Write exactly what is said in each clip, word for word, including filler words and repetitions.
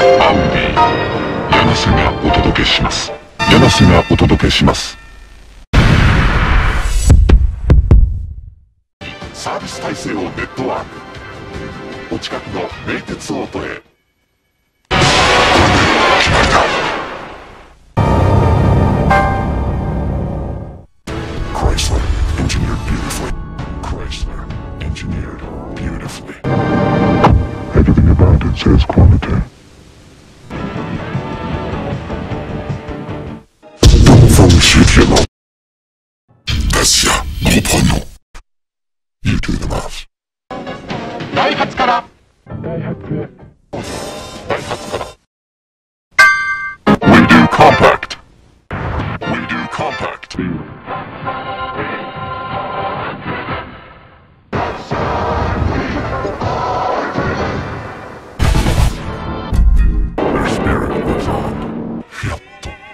アウディ、柳瀬がお届けします。柳瀬がお届けします。サービス体制をネットワーク。お近くの名鉄オートへ。Chrysler engineered beautifully. Chrysler engineered beautifully. Everything about it says quality. From Dacia no Pano. You do the math. ダイハツから。ダイハツへ。ダイハツから。We do compact. We do compact. Their spirit lives on. Fiat.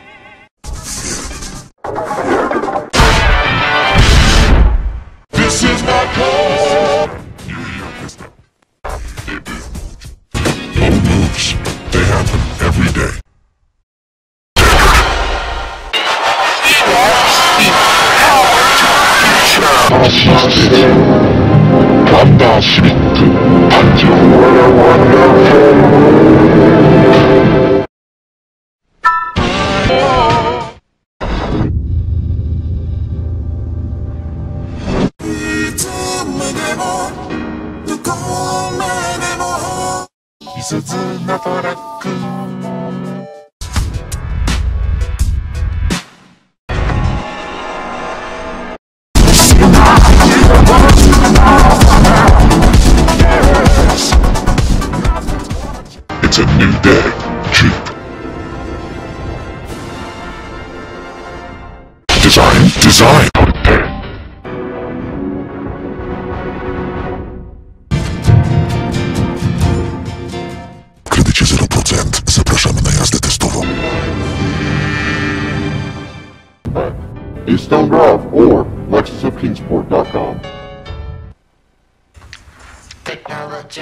This is my call. You hear this now? They do. No moves. They happen every day. Thunder Civic 誕生。いすゞなトラック。It's a new day, Jeep. Design, design. Kredycie zero procent. Zapraszamy na jazdę testową. Eastone Drive or Lexus of Kingsport dot com. Technology.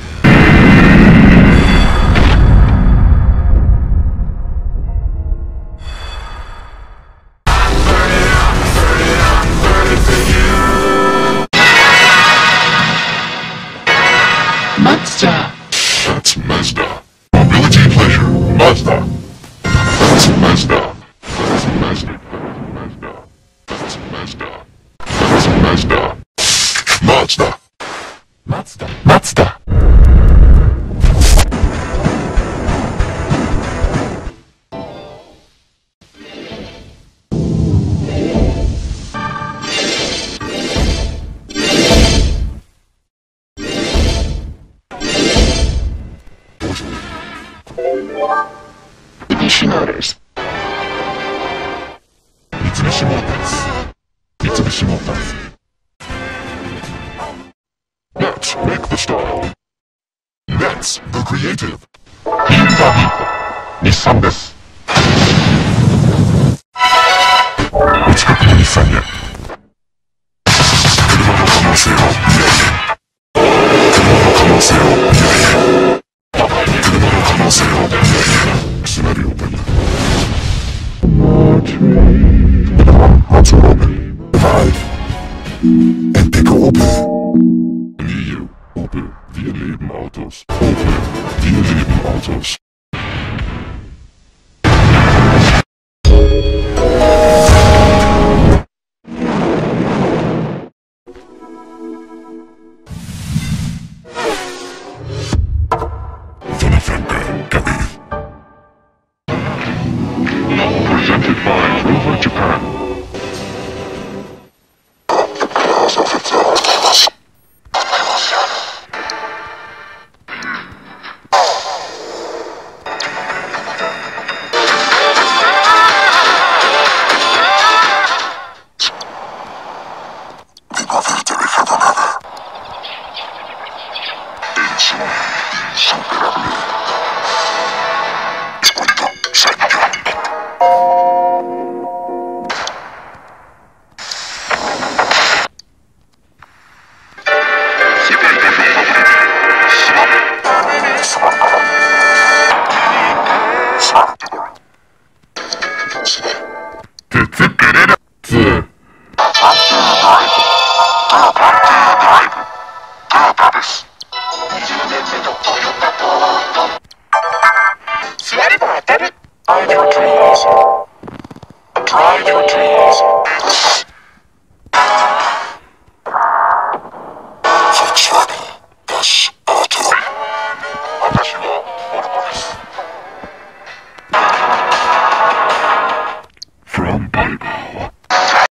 Mazda. That's Mazda. Mobility pleasure. Mazda. That's Mazda. That's Mazda. Mazda. That's Mazda. That's Mazda. Mazda. Mazda. Mazda. Mitsubishi Motors. Mitsubishi Motors. Mitsubishi Motors. Let's make the style. Let's the creative. Hyundai Nissan です。お近くの日産へ。車の可能性を未来へ。車の可能性を未来へ。車の可能性を未来へ。シナリオペン。Hot open. Five. And pick open. New. Opel. Wir leben Autos. Opel. Wir leben Autos. Presented by Rover Japan. たです。にじゅうねんめのトヨタトート。座れば当たる。Hide your trees. Dry your trees.